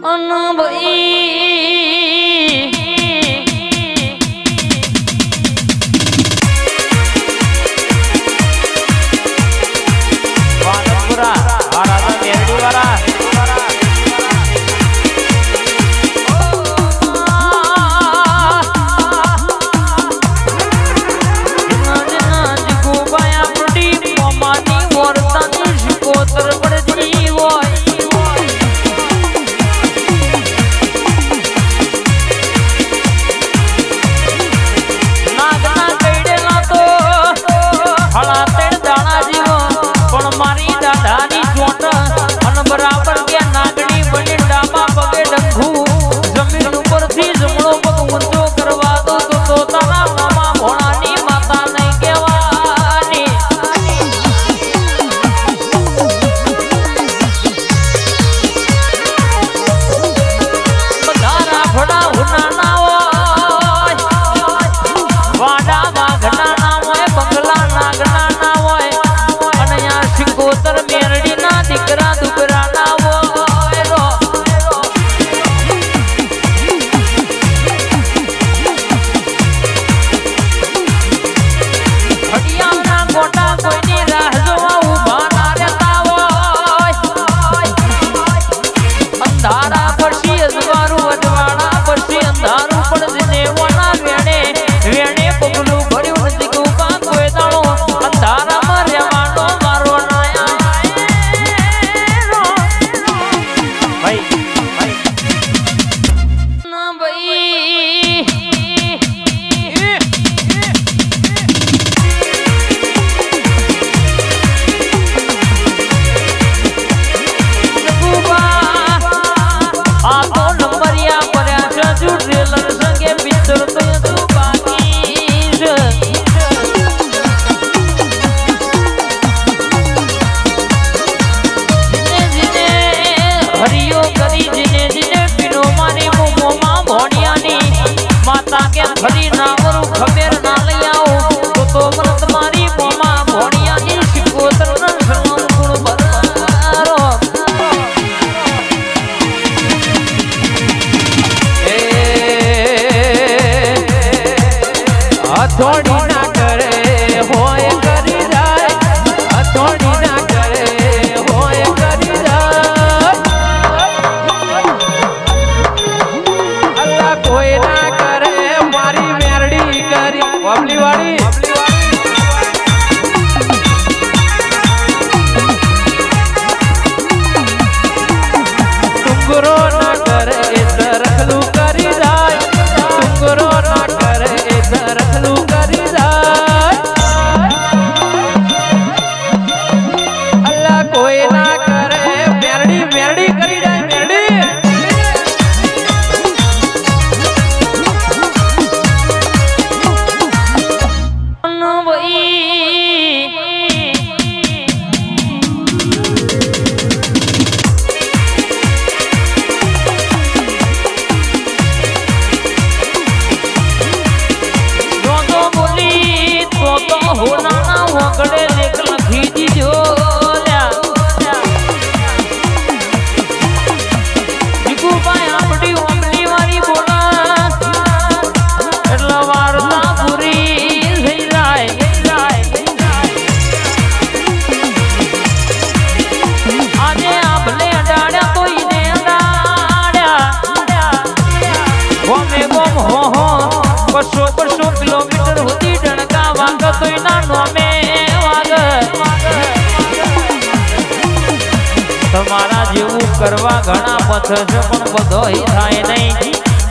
करवा घना पथ से पण बधो ही थाय नहीं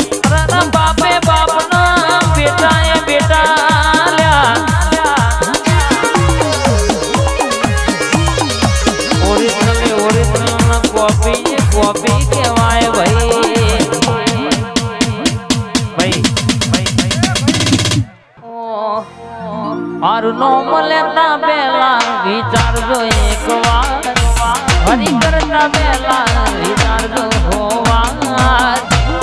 बापे बाप ना बेटा ए बेटा ल्या ओरिजिनल कॉपी कहवाए भाई और नोम लेता बेला विचार जो एक बार हरि करता बेला विचार जो होवार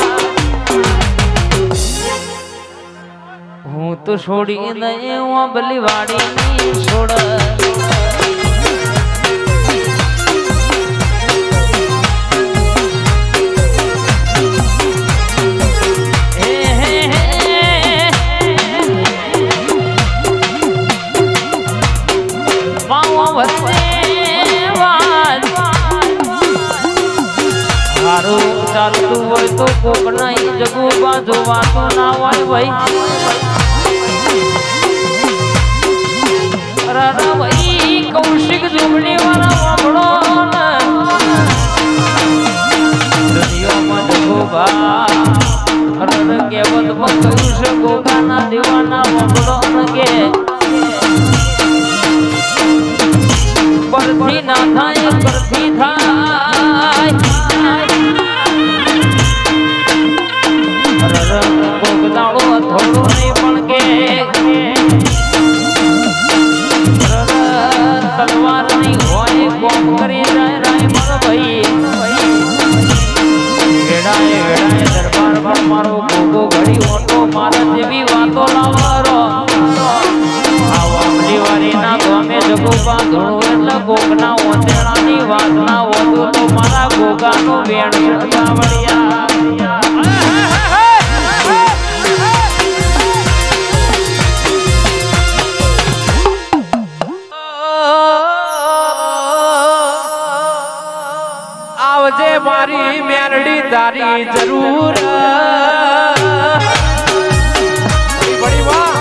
हूँ तो छोड़ी नहीं वो बलिवाड़ी नहीं छोड़ તારું ચાલતું હોય તો કોક નહીં જગુ બાજુ વાતો ના હોય ભાઈ રાણા ભાઈ કૌશિક ઝુંપડી વાળા વાપડો દુનિયામાં જગુ બા કેવત માં કહ્યું છે ગોગાના દીવાના વાપડો કે પરથી ના થાય પરથી થાય ગોગદાળો થોડો નહીં પણ કે તલવાર નહીં હોય કોમ કરી જાય રાય મર ભાઈ વેડાએ વેડાએ દરબાર પર મારો ગોગો ઘડી ઓટો મારા જેવી વાતો લાવરો વારીના ગમે જગુબા ધોળો એટલે ગોગના ઓંધેડાની વાત ના વધુ તો મારા ગોગાનો વેણ સળગાવડિયા આવજે મારી મેરડી તારી જરૂર બડી વાહ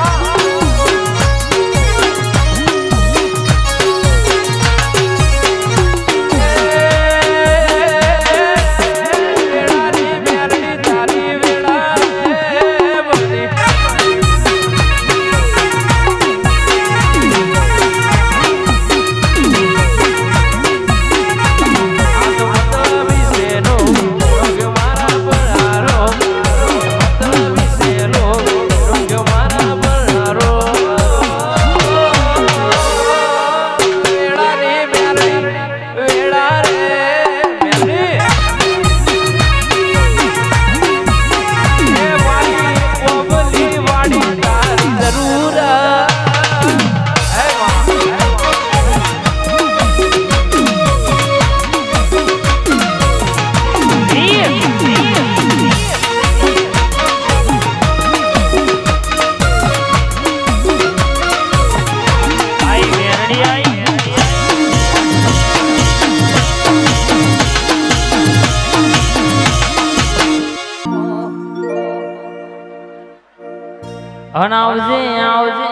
આવજે આવજે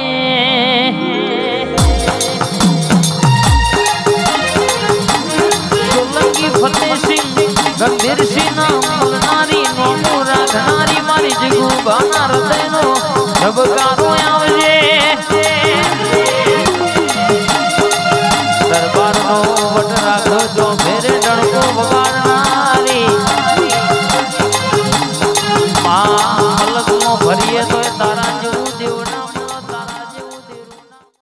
સોલંકી ફતેહસિંહ ગંભીરસિંહ ના બોલનારી નોમો રાખનારી મારી જગુબાના હૃદયનો ધબકારો